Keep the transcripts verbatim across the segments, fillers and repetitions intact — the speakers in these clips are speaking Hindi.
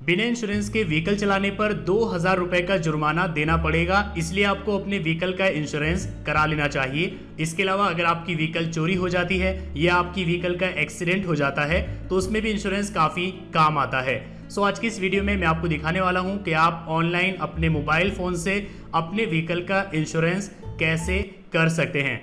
बिना इंश्योरेंस के व्हीकल चलाने पर दो हजार रुपए का जुर्माना देना पड़ेगा, इसलिए आपको अपने व्हीकल का इंश्योरेंस करा लेना चाहिए। इसके अलावा अगर आपकी व्हीकल चोरी हो जाती है या आपकी व्हीकल का एक्सीडेंट हो जाता है तो उसमें भी इंश्योरेंस काफी काम आता है। सो आज की इस वीडियो में मैं आपको दिखाने वाला हूं कि आप ऑनलाइन अपने मोबाइल फोन से अपने व्हीकल का इंश्योरेंस कैसे कर सकते हैं।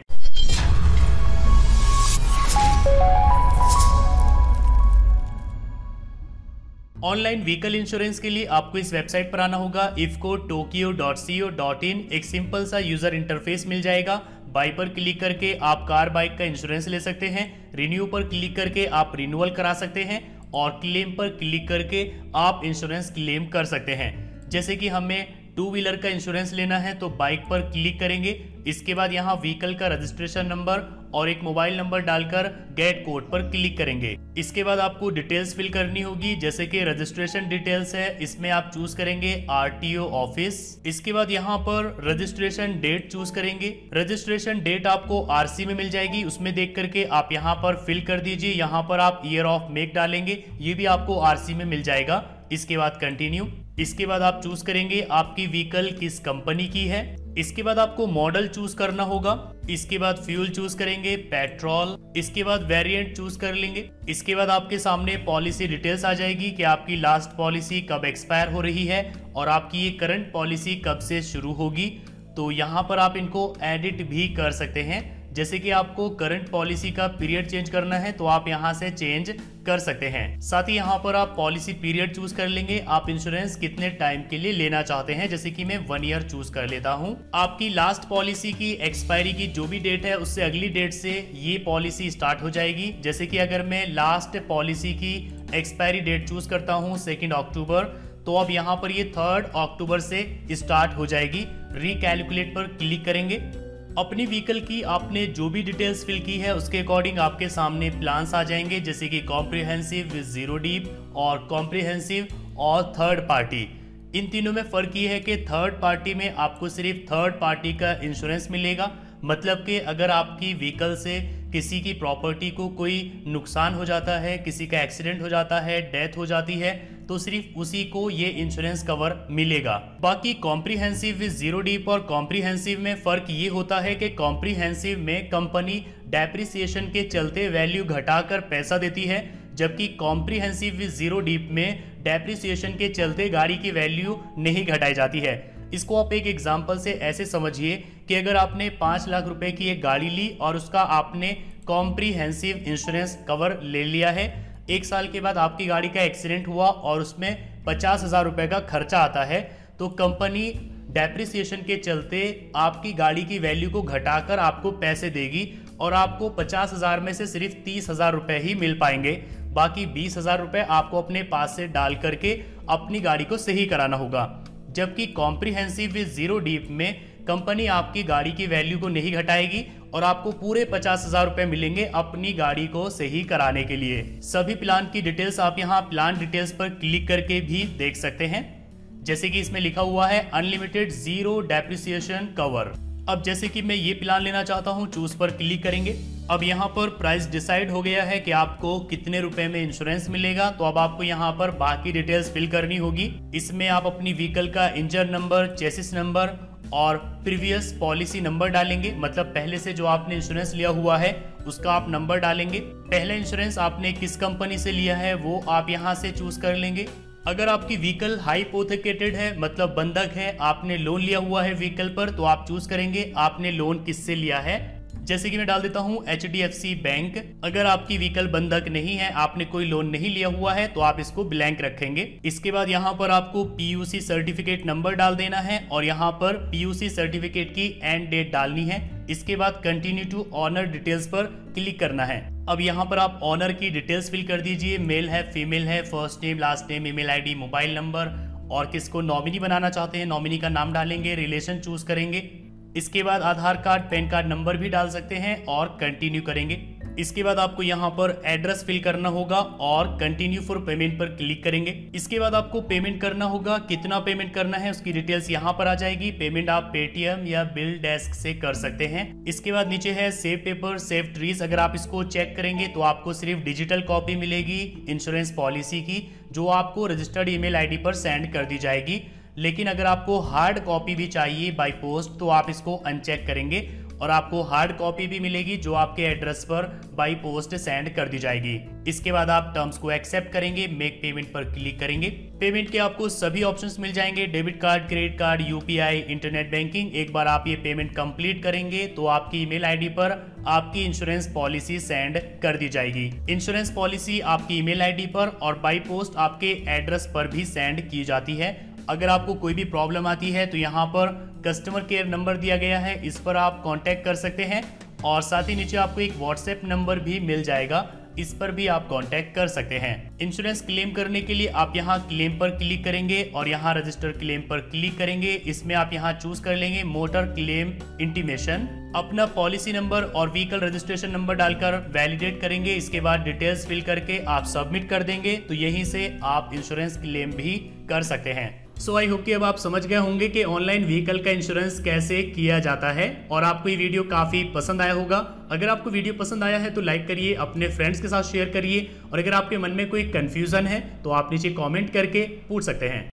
ऑनलाइन व्हीकल इंश्योरेंस के लिए आपको इस वेबसाइट पर आना होगा IFFCO Tokio dot C O dot in. एक सिंपल सा यूजर इंटरफेस मिल जाएगा। बाई पर क्लिक करके आप कार बाइक का इंश्योरेंस ले सकते हैं। रिन्यू पर क्लिक करके आप रिन्यूअल करा सकते हैं और क्लेम पर क्लिक करके आप इंश्योरेंस क्लेम कर सकते हैं। जैसे कि हमें टू व्हीलर का इंश्योरेंस लेना है तो बाइक पर क्लिक करेंगे। इसके बाद यहाँ व्हीकल का रजिस्ट्रेशन नंबर और एक मोबाइल नंबर डालकर गेट कोड पर क्लिक करेंगे। इसके बाद आपको डिटेल्स फिल करनी होगी, जैसे कि रजिस्ट्रेशन डिटेल्स है, इसमें आप चूज करेंगे आरटीओ ऑफिस। इसके बाद यहाँ पर रजिस्ट्रेशन डेट चूज करेंगे। रजिस्ट्रेशन डेट आपको आरसी में मिल जाएगी, उसमें देख करके आप यहाँ पर फिल कर दीजिए। यहाँ पर आप ईयर ऑफ मेक डालेंगे, ये भी आपको आरसी में मिल जाएगा। इसके बाद कंटिन्यू। इसके बाद आप चूज करेंगे आपकी व्हीकल किस कंपनी की है। इसके बाद आपको मॉडल चूज करना होगा। इसके बाद फ्यूल चूज करेंगे पेट्रोल। इसके बाद वेरिएंट चूज कर लेंगे। इसके बाद आपके सामने पॉलिसी डिटेल्स आ जाएगी कि आपकी लास्ट पॉलिसी कब एक्सपायर हो रही है और आपकी ये करंट पॉलिसी कब से शुरू होगी। तो यहाँ पर आप इनको एडिट भी कर सकते हैं। जैसे कि आपको करंट पॉलिसी का पीरियड चेंज करना है तो आप यहाँ से चेंज कर सकते हैं। साथ ही यहाँ पर आप पॉलिसी पीरियड चूज कर लेंगे। आप इंश्योरेंस कितने टाइम के लिए लेना चाहते हैं, जैसे कि मैं वन ईयर चूज कर लेता हूँ। आपकी लास्ट पॉलिसी की एक्सपायरी की जो भी डेट है उससे अगली डेट से ये पॉलिसी स्टार्ट हो जाएगी। जैसे कि अगर मैं लास्ट पॉलिसी की एक्सपायरी डेट चूज करता हूँ सेकेंड अक्टूबर, तो अब यहाँ पर ये थर्ड अक्टूबर से स्टार्ट हो जाएगी। रिकैलकुलेट पर क्लिक करेंगे। अपनी व्हीकल की आपने जो भी डिटेल्स फिल की है उसके अकॉर्डिंग आपके सामने प्लान्स आ जाएंगे, जैसे कि कॉम्प्रिहेंसिव विद जीरो डीप और कॉम्प्रिहेंसिव और थर्ड पार्टी। इन तीनों में फर्क ये है कि थर्ड पार्टी में आपको सिर्फ थर्ड पार्टी का इंश्योरेंस मिलेगा। मतलब कि अगर आपकी व्हीकल से किसी की प्रॉपर्टी को कोई नुकसान हो जाता है, किसी का एक्सीडेंट हो जाता है, डेथ हो जाती है, तो सिर्फ उसी को ये इंश्योरेंस कवर मिलेगा। बाकी कॉम्प्रिहेंसिव विद जीरो डीप और कॉम्प्रिहेंसिव में फर्क ये होता है कि कॉम्प्रिहेंसिव में कंपनी डेप्रिसिएशन के चलते वैल्यू घटाकर पैसा देती है, जबकि कॉम्प्रिहेंसिव विद जीरो डीप में डेप्रिसिएशन के चलते गाड़ी की वैल्यू नहीं घटाई जाती है। इसको आप एक एग्जांपल से ऐसे समझिए कि अगर आपने पाँच लाख रुपए की एक गाड़ी ली और उसका आपने कॉम्प्रिहेंसिव इंश्योरेंस कवर ले लिया है, एक साल के बाद आपकी गाड़ी का एक्सीडेंट हुआ और उसमें पचास हजार रुपए का खर्चा आता है, तो कंपनी डेप्रिसिएशन के चलते आपकी गाड़ी की वैल्यू को घटाकर आपको पैसे देगी और आपको पचास हजार में से सिर्फ तीस हजार रुपए ही मिल पाएंगे। बाकी बीस हजार रुपए आपको अपने पास से डाल करके अपनी गाड़ी को सही कराना होगा। जबकि कॉम्प्रिहेंसिव विद जीरो डीप में कंपनी आपकी गाड़ी की वैल्यू को नहीं घटाएगी और आपको पूरे पचास हजार रुपए मिलेंगे अपनी गाड़ी को सही कराने के लिए। सभी प्लान की डिटेल्स आप यहाँ प्लान डिटेल्स पर क्लिक करके भी देख सकते हैं। जैसे कि इसमें लिखा हुआ है अनलिमिटेड जीरो डेप्रिसिएशन कवर। अब जैसे कि मैं ये प्लान लेना चाहता हूँ, चूज पर क्लिक करेंगे। अब यहाँ पर प्राइस डिसाइड हो गया है कि आपको कितने रुपए में इंश्योरेंस मिलेगा, तो अब आपको यहाँ पर बाकी डिटेल्स फिल करनी होगी। इसमें आप अपनी व्हीकल का इंजन नंबर, चेसिस नंबर और प्रीवियस पॉलिसी नंबर डालेंगे। मतलब पहले से जो आपने इंश्योरेंस लिया हुआ है उसका आप नंबर डालेंगे। पहला इंश्योरेंस आपने किस कंपनी से लिया है वो आप यहाँ से चूज कर लेंगे। अगर आपकी व्हीकल हाइपोथेकेटेड है, मतलब बंधक है, आपने लोन लिया हुआ है व्हीकल पर, तो आप चूज करेंगे आपने लोन किससे लिया है। जैसे कि मैं डाल देता हूं H D F C bank. अगर आपकी व्हीकल बंधक नहीं है, आपने कोई लोन नहीं लिया हुआ है, तो आप इसको ब्लैंक रखेंगे। इसके बाद यहाँ पर आपको P U C certificate number डाल देना है और यहाँ पर पी यू सी सर्टिफिकेट की एंड डेट डालनी है। इसके बाद कंटिन्यू टू ऑनर डिटेल्स पर क्लिक करना है। अब यहाँ पर आप ऑनर की डिटेल्स फिल कर दीजिए। मेल है, फीमेल है, first name, last name, email ID, mobile number और किसको नॉमिनी बनाना चाहते हैं नॉमिनी का नाम डालेंगे, रिलेशन चूज करेंगे। इसके बाद Aadhaar card, PAN card number भी डाल सकते हैं और कंटिन्यू करेंगे। इसके बाद आपको यहाँ पर एड्रेस फिल करना होगा और कंटिन्यू फॉर पेमेंट पर क्लिक करेंगे। इसके बाद आपको पेमेंट करना होगा, कितना पेमेंट करना है उसकी डिटेल्स यहाँ पर आ जाएगी। पेमेंट आप पेटीएम या बिल डेस्क से कर सकते हैं। इसके बाद नीचे है सेव पेपर सेव ट्रीज। अगर आप इसको चेक करेंगे तो आपको सिर्फ डिजिटल कॉपी मिलेगी इंश्योरेंस पॉलिसी की, जो आपको रजिस्टर्ड ईमेल आईडी पर सेंड कर दी जाएगी। लेकिन अगर आपको हार्ड कॉपी भी चाहिए बाय पोस्ट तो आप इसको अनचेक करेंगे और आपको हार्ड कॉपी भी मिलेगी, जो आपके एड्रेस पर बाय पोस्ट सेंड कर दी जाएगी। इसके बाद आप टर्म्स को एक्सेप्ट करेंगे, मेक पेमेंट पर क्लिक करेंगे। पेमेंट के आपको सभी ऑप्शंस मिल जाएंगे, debit card, credit card, UPI, internet banking. एक बार आप ये पेमेंट कंप्लीट करेंगे तो आपकी ईमेल आईडी पर आपकी इंश्योरेंस पॉलिसी सेंड कर दी जाएगी। इंश्योरेंस पॉलिसी आपकी ईमेल आईडी पर और बाय पोस्ट आपके एड्रेस पर भी सेंड की जाती है। अगर आपको कोई भी प्रॉब्लम आती है तो यहाँ पर कस्टमर केयर नंबर दिया गया है, इस पर आप कांटेक्ट कर सकते हैं और साथ ही नीचे आपको एक व्हाट्सएप नंबर भी मिल जाएगा, इस पर भी आप कांटेक्ट कर सकते हैं। इंश्योरेंस क्लेम करने के लिए आप यहाँ क्लेम पर क्लिक करेंगे और यहाँ रजिस्टर क्लेम पर क्लिक करेंगे। इसमें आप यहाँ चूज कर लेंगे मोटर क्लेम इंटीमेशन। अपना पॉलिसी नंबर और व्हीकल रजिस्ट्रेशन नंबर डालकर वैलिडेट करेंगे। इसके बाद डिटेल्स फिल करके आप सबमिट कर देंगे तो यहीं से आप इंश्योरेंस क्लेम भी कर सकते हैं। सो आई होप कि अब आप समझ गए होंगे कि ऑनलाइन व्हीकल का इंश्योरेंस कैसे किया जाता है और आपको ये वीडियो काफी पसंद आया होगा। अगर आपको वीडियो पसंद आया है तो लाइक करिए, अपने फ्रेंड्स के साथ शेयर करिए और अगर आपके मन में कोई कंफ्यूजन है तो आप नीचे कमेंट करके पूछ सकते हैं।